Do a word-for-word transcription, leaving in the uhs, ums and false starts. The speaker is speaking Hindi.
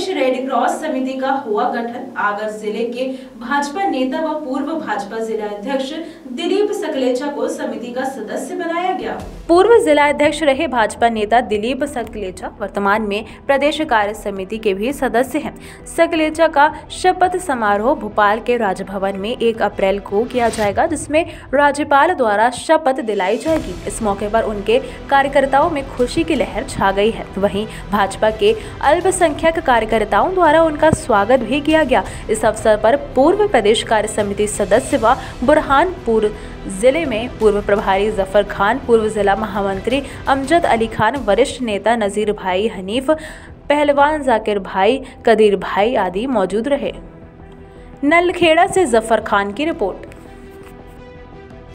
रेड क्रॉस समिति का हुआ गठन। आगर जिले के भाजपा नेता व पूर्व भाजपा जिलाध्यक्ष दिलीप सकलेचा को समिति का सदस्य बनाया गया। पूर्व जिलाध्यक्ष रहे भाजपा नेता दिलीप सकलेचा वर्तमान में प्रदेश कार्य समिति के भी सदस्य हैं। सकलेचा का शपथ समारोह भोपाल के राजभवन में एक अप्रैल को किया जाएगा, जिसमें राज्यपाल द्वारा शपथ दिलाई जाएगी। इस मौके पर उनके कार्यकर्ताओं में खुशी की लहर छा गई है। वहीं भाजपा के अल्पसंख्यक कार्यकर्ताओं द्वारा उनका स्वागत भी किया गया। इस अवसर पर पूर्व प्रदेश कार्य समिति सदस्य व बुरहानपुर जिले में पूर्व प्रभारी जफर खान, पूर्व जिला महामंत्री अमजद अली खान, वरिष्ठ नेता नजीर भाई हनीफ, पहलवान जाकिर भाई, कदीर भाई आदि मौजूद रहे। नलखेड़ा से जफर खान की रिपोर्ट।